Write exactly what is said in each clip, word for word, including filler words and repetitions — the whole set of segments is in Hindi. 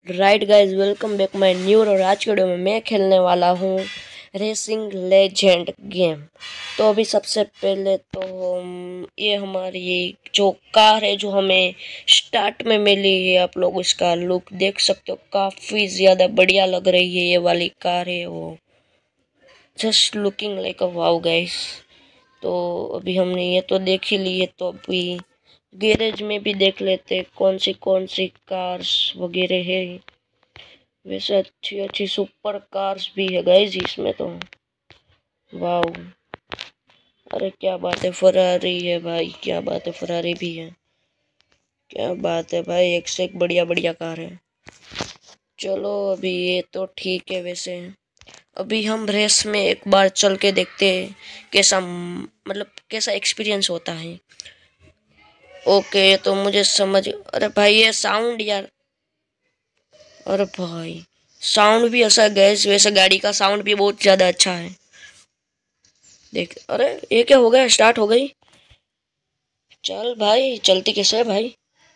Right guys, welcome back my new. और आज के वीडियो में मैं खेलने वाला हूँ रेसिंग लेजेंड गेम। तो अभी सबसे पहले तो हम ये हमारी जो कार है जो हमें स्टार्ट में मिली है, आप लोग उसका लुक देख सकते हो, काफ़ी ज़्यादा बढ़िया लग रही है। ये वाली कार है वो just looking like a wow guys. तो अभी हमने ये तो देख ही ली है, तो अभी गैरेज में भी देख लेते कौन सी कौन सी कार्स वगैरह है। वैसे अच्छी अच्छी सुपर कार्स भी है गाइस इसमें तो। वाओ, अरे क्या बात है, फरारी है भाई, क्या बात है, फरारी भी है, क्या बात है भाई, एक से एक बढ़िया बढ़िया कार है। चलो अभी ये तो ठीक है। वैसे अभी हम रेस में एक बार चल के देखते हैं कैसा, मतलब कैसा एक्सपीरियंस होता है। ओके, तो मुझे समझ, अरे भाई ये साउंड यार, अरे भाई साउंड भी ऐसा गैस, वैसे गाड़ी का साउंड भी बहुत ज़्यादा अच्छा है। देख, अरे ये क्या हो गया, स्टार्ट हो गई। चल भाई, चलती कैसे है भाई।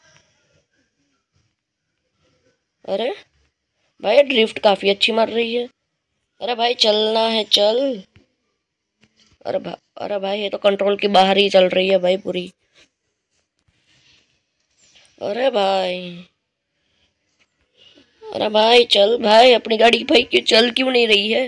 अरे भाई ड्रिफ्ट काफ़ी अच्छी मार रही है। अरे भाई चलना है, चल। अरे भा अरे भाई ये तो कंट्रोल के बाहर ही चल रही है भाई पूरी। अरे भाई, अरे भाई चल भाई, अपनी गाड़ी भाई क्यों चल क्यों नहीं रही है।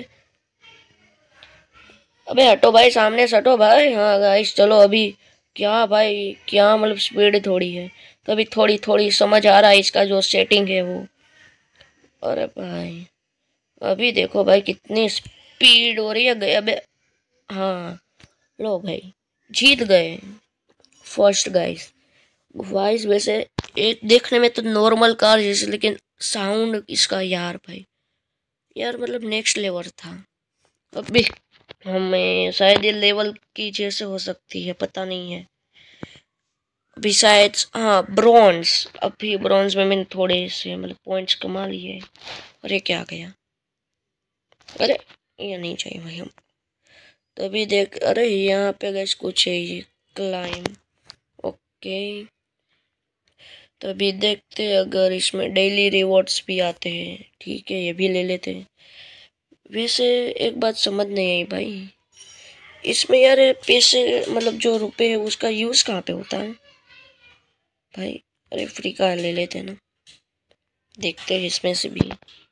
अबे हटो भाई, सामने से हटो भाई। हाँ गाइस चलो अभी, क्या भाई क्या मतलब स्पीड थोड़ी है, तो अभी थोड़ी थोड़ी समझ आ रहा है इसका जो सेटिंग है वो। अरे भाई अभी देखो भाई कितनी स्पीड हो रही है, गए अबे। हाँ लो भाई, जीत गए फर्स्ट गाइस। वाइस वैसे एक देखने में तो नॉर्मल कार जैसे, लेकिन साउंड इसका यार भाई, यार मतलब नेक्स्ट लेवल था। अभी हमें शायद ये लेवल की जैसे हो सकती है, पता नहीं है। अभी शायद हाँ ब्रॉन्ज, अभी ब्रॉन्ज में मैंने थोड़े से मतलब पॉइंट्स कमा लिए। अरे क्या गया, अरे ये नहीं चाहिए भाई हम। तभी देख, अरे यहाँ पे गैस कुछ है, ये क्लाइम। ओके, तभी देखते अगर इसमें डेली रिवॉर्ड्स भी आते हैं, ठीक है ये भी ले लेते हैं। वैसे एक बात समझ नहीं आई भाई, इसमें यार पैसे मतलब जो रुपए है उसका यूज़ कहाँ पे होता है भाई। अरे फ्री का ले लेते हैं ना, देखते हैं इसमें से भी।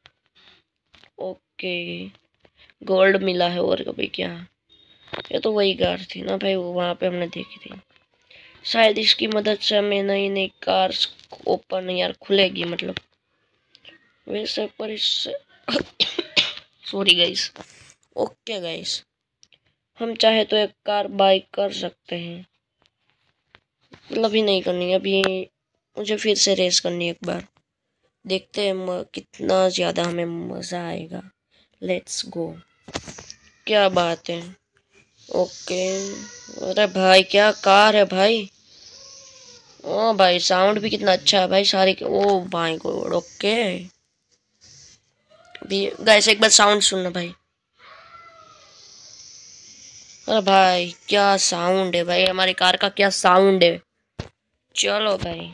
ओके, गोल्ड मिला है, और कभी क्या, ये तो वही कार थी ना भाई, वो वहाँ पे हमने देखी थी। शायद इसकी मदद से हमें नई नई कार्स ओपन यार खुलेगी मतलब। वैसे पर इससे सॉरी गाइस। ओके गाइस, हम चाहे तो एक कार बाई कर सकते हैं, मतलब अभी नहीं करनी है, अभी मुझे फिर से रेस करनी है एक बार, देखते हैं कितना ज़्यादा हमें मज़ा आएगा। लेट्स गो, क्या बात है। ओके, अरे भाई क्या कार है भाई। ओ भाई साउंड भी कितना अच्छा है भाई, सारी ओ भाई गॉड। ओके भी गाइस, एक बार साउंड सुनना भाई। अरे भाई क्या साउंड है भाई, हमारी कार का क्या साउंड है। चलो भाई,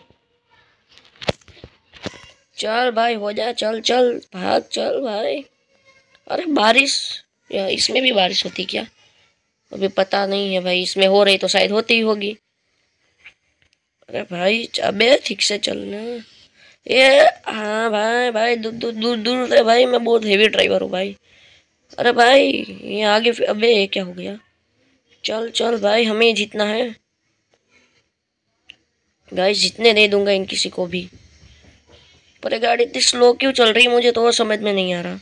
चल भाई हो जा, चल चल भाग चल भाई। अरे बारिश, या इसमें भी बारिश होती क्या, अभी पता नहीं है भाई, इसमें हो रही तो शायद होती ही होगी। अरे भाई अबे ठीक से चलना ये। हाँ भाई भाई दूर दूर दूर दूर से भाई, मैं बहुत हेवी ड्राइवर हूँ भाई। अरे भाई ये आगे, अबे ये क्या हो गया। चल चल भाई, हमें ही जीतना है गाइस, जीतने नहीं दूंगा इन किसी को भी। पर ये गाड़ी इतनी स्लो क्यों चल रही है, मुझे तो वो समझ में नहीं आ रहा।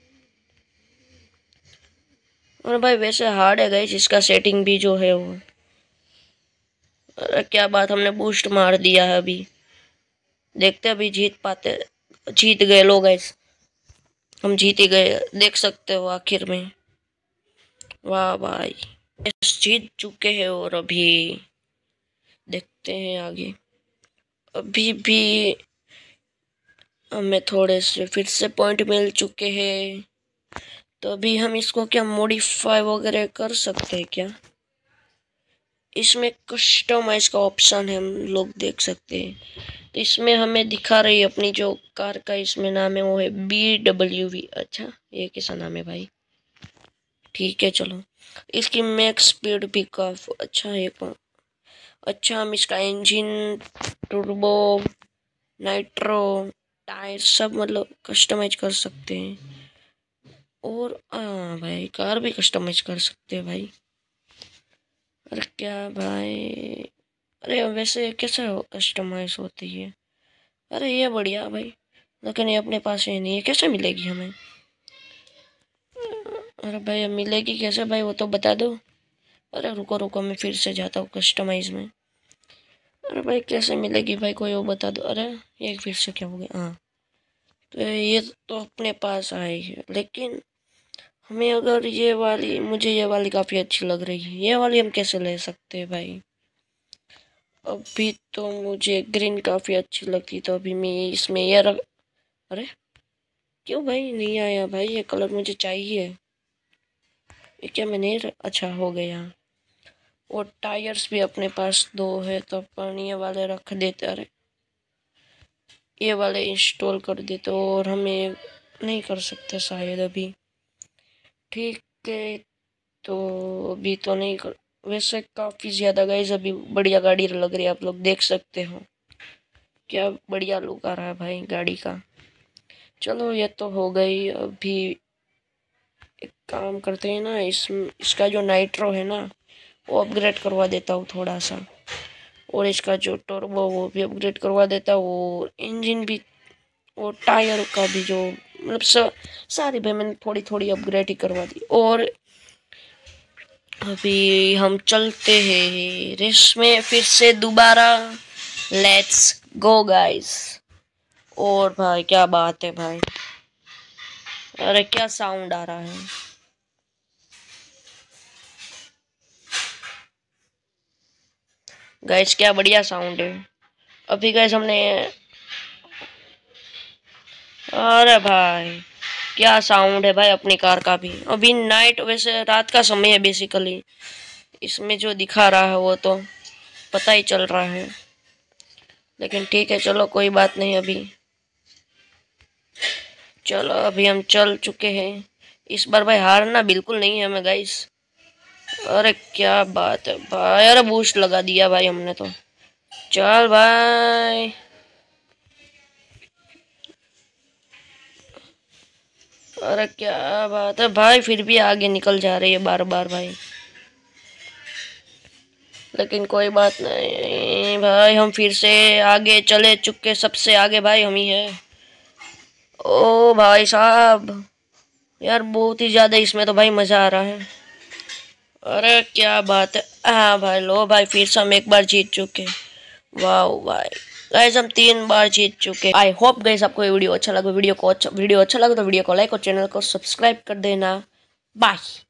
और भाई वैसे हार्ड है गाइस इसका सेटिंग भी जो है वो। अरे क्या बात, हमने बूस्ट मार दिया है अभी, देखते अभी जीत पाते। जीत गए लोग गाइस, हम जीत ही गए, देख सकते हो आखिर में। वाह भाई, यस जीत चुके हैं। और अभी देखते हैं आगे, अभी भी हमें थोड़े से फिर से पॉइंट मिल चुके हैं, तो अभी हम इसको क्या मॉडिफाई वगैरह कर सकते हैं क्या। इसमें कस्टमाइज का ऑप्शन है, हम लोग देख सकते हैं। तो इसमें हमें दिखा रही है अपनी जो कार का इसमें नाम है वो है बी डब्ल्यू वी। अच्छा ये कैसा नाम है भाई, ठीक है चलो। इसकी मैक्स स्पीड भी काफ़ी अच्छा है। कौन अच्छा, हम इसका इंजन, टर्बो, नाइट्रो, टायर सब मतलब कस्टमाइज कर सकते हैं। और हाँ भाई कार भी कस्टमाइज कर सकते हैं भाई। अरे क्या भाई, अरे वैसे कैसे हो कस्टमाइज होती है। अरे ये बढ़िया भाई, लेकिन ये अपने पास ही नहीं है, कैसे मिलेगी हमें। अरे भाई मिलेगी कैसे भाई, वो तो बता दो। अरे रुको रुको, मैं फिर से जाता हूँ कस्टमाइज में। अरे भाई कैसे मिलेगी भाई, कोई वो बता दो। अरे ये फिर से क्या हो गया। हाँ तो ये तो अपने पास आई है, लेकिन हमें अगर ये वाली, मुझे ये वाली काफ़ी अच्छी लग रही है, ये वाली हम कैसे ले सकते हैं भाई। अभी तो मुझे ग्रीन काफ़ी अच्छी लगती, तो अभी मैं इसमें ये रख। अरे क्यों भाई नहीं आया भाई, ये कलर मुझे चाहिए। ये क्या मैंने र... अच्छा हो गया। और टायर्स भी अपने पास दो है, तो अपन ये वाले रख देते। अरे ये वाले इंस्टॉल कर देते, और हमें नहीं कर सकते शायद अभी। ठीक है तो अभी तो नहीं कर, वैसे काफ़ी ज़्यादा गाइस अभी बढ़िया गाड़ी लग रही है, आप लोग देख सकते हो क्या बढ़िया लुक आ रहा है भाई गाड़ी का। चलो ये तो हो गई। अभी एक काम करते हैं ना, इस इसका जो नाइट्रो है ना वो अपग्रेड करवा देता हूँ थोड़ा सा, और इसका जो टर्बो वो भी अपग्रेड करवा देता हूँ, और इंजन भी, और टायर का भी जो मतलब स, सारी भाई मैंने थोड़ी थोड़ी अपग्रेड ही करवा दी। और अभी हम चलते हैं रेस में फिर से दोबारा। Let's go guys. और भाई क्या बात है भाई, अरे क्या साउंड आ रहा है। गाइस क्या बढ़िया साउंड है। अभी गाइस हमने, अरे भाई क्या साउंड है भाई अपनी कार का भी। अभी नाइट, वैसे रात का समय है बेसिकली, इसमें जो दिखा रहा है वो तो पता ही चल रहा है, लेकिन ठीक है चलो कोई बात नहीं। अभी चलो अभी हम चल चुके हैं, इस बार भाई हारना बिल्कुल नहीं है हमें गाइस। अरे क्या बात है भाई, अरे बूस्ट लगा दिया भाई हमने तो। चल भाई, अरे क्या बात है भाई, फिर भी आगे निकल जा रही है बार बार भाई, लेकिन कोई बात नहीं भाई, हम फिर से आगे चले चुके, सबसे आगे भाई हम ही है। ओ भाई साहब यार बहुत ही ज़्यादा इसमें तो भाई मज़ा आ रहा है। अरे क्या बात है, हाँ भाई लो भाई फिर से हम एक बार जीत चुके। वाह भाई गाइस हम तीन बार जीत चुके। आई होप गाइस आपको ये वीडियो अच्छा लगा। वीडियो को अच्छा वीडियो अच्छा लगा तो वीडियो को लाइक और चैनल को सब्सक्राइब कर देना। बाय।